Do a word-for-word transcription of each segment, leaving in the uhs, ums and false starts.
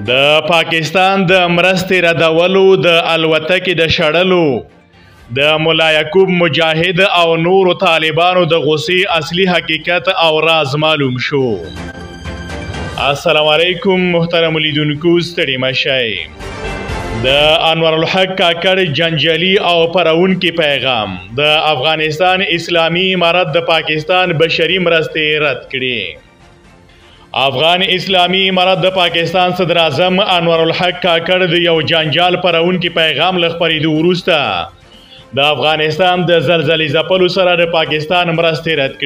د پاکستان د مرستې ردولو د الوتکې د شړلو د ملا یعقوب مجاهد او نورو طالبانو د غصې اصلي حقیقت او راز معلوم شو. السلام علیکم محترم لیدونکو، ستړي مه شئ. د انور الحق کاکړ جنجالي او پرونکي پیغام: د افغانستان اسلامي امارت د پاکستان بشري مرستې رد کړي. افغان اسلامي امارت د پاکستان صدر اعظم انور الحق کاکړ د یو جنجال پرونکي پیغام له خپرېدو وروسته د افغانستان د زلزلې ځپلو سره د پاکستان مرستې رد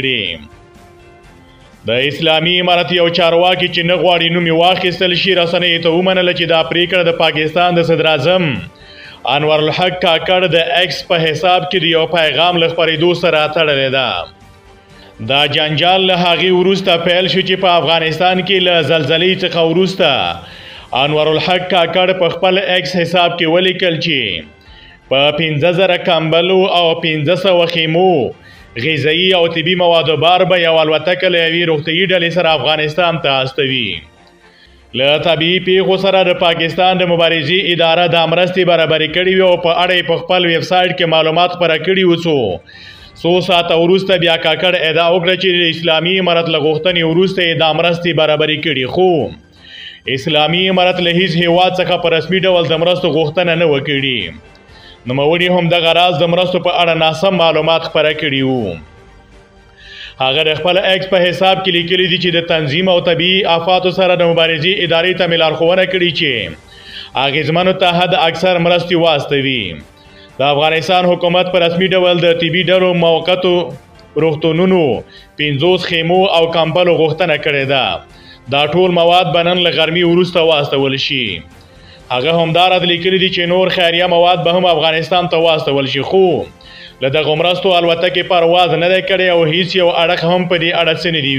کړي. د اسلامي امارت یو چارواکي چې نه غواړي نوم یې واخیستل شي، رسنیو ته ومنله چې دا پریکړه د پاکستان د صدر اعظم انور الحق کاکړ د ایکس په حساب کې د یو پیغام له خپرېدو سره تړلې ده. دا جنجال له هغې وروسته پیل شو چې په افغانستان کې له زلزلې څخه وروسته انور الحق کاکړ په خپل ایکس حساب کې ولیکل چې په پنځه زره کمبلو او پنځه سوه خیمو غذایي او طبي موادو بار به یو الوتکه له یوې روغتیایي ډلې سره افغانستان ته استوي. له طبیعي پیښو سره د پاکستان د مبارزې اداره دا مرستې برابرې کړې وې او په اړه یې په خپل ویب سایټ کې معلومات خپاره کړي وو. څو څو ساعته وروسته بیا کاکړ ادعا وکړه چې د اسلامي امارت له غوښتنې وروسته یې دا مرستې برابرې کړي، خو اسلامي امارت له هیڅ هیواد څخه په رسمي ډول د مرستو غوښتنه نه وه کړې. نوموړي هم دغه راز د مرستو په اړه ناسم معلومات خپاره کړي وو. هغه د خپل ایکس په حساب کې لیکلي دي چې د تنظیم او طبیعي آفاتو سره د مبارزې ادارې ته مې لارښوونه کړې چې اغېزمنو ته حد اکثر مرستې واستوي. د افغانستان حکومت په رسمي ډول د طبي ډلو موقتو روغتونونو پنځوس خیمو او کمبلو غوښتنه کړې ده. دا ټول مواد به نن له غرمې وروسته واستول شي. هغه همداراز لیکلي دي چې نور خیریه مواد به هم افغانستان ته واستول شي، خو له دغو مرستو الوتکې پرواز نه دی کړی او هیڅ یو اړخ هم په دې اړه څه نه دي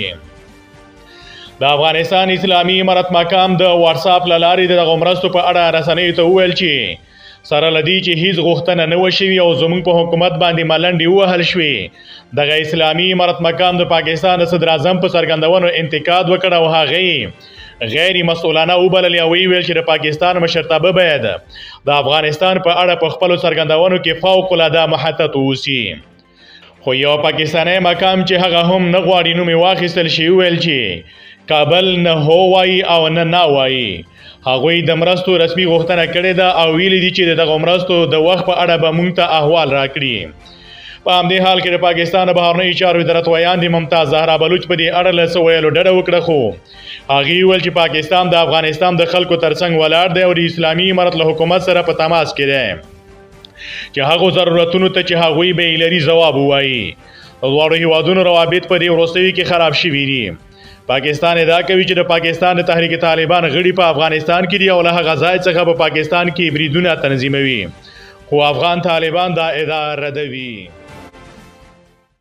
ویلي. د افغانستان اسلامي امارت مقام د واتساپ له لارې د دغو مرستو په اړه رسنیو ته وویل چې سره له دې چې هیڅ غوښتنه نه وه شوې او زموږ په حکومت باندې ملنډې ووهل شوې، دغه اسلامي امارت مقام د پاکستان د صدر اعظم په څرګندونو انتقاد وکړ او هغې غیر مسؤلانه وبلل او ویل چې د پاکستان مشرتابه باید د افغانستان په اړه په خپلو څرګندونو کې فوق العاده محتاط واوسي. خو یو پاکستانی مقام چې هغه هم نه غواړي نوم یې واخیستل شي وویل چې کابل نه هو وایي او نه نه وایي. هغوی د مرستو رسمي غوښتنه کړې ده او ویلي دي چې دغه مرستو د وخت په اړه به موږ ته احوال راکړي. په همدې حال کې د پاکستان د بهرنیو چارو وزارت ویاندې ممتاز زهرا بلوچ په دې اړه له څه ویلو ډډه وکړه، خو هغې وویل چې پاکستان د افغانستان د خلکو ترڅنګ ولاړ دی او د اسلامي امارت له حکومت سره په تماس کې دی چې هغو ضرورتونو ته چې هغوی به یې لري ځواب ووایي. د دواړو هیوادونو روابط په دې وروستیو کې خراب شوي دي. پاکستان ادعا کوي چې د پاکستان د تحریک طالبان غړي په افغانستان کې دي او له هغه ځای څخه په پاکستان کې بریدونه تنظیموي، خو افغان طالبان دا ادعا ردوي.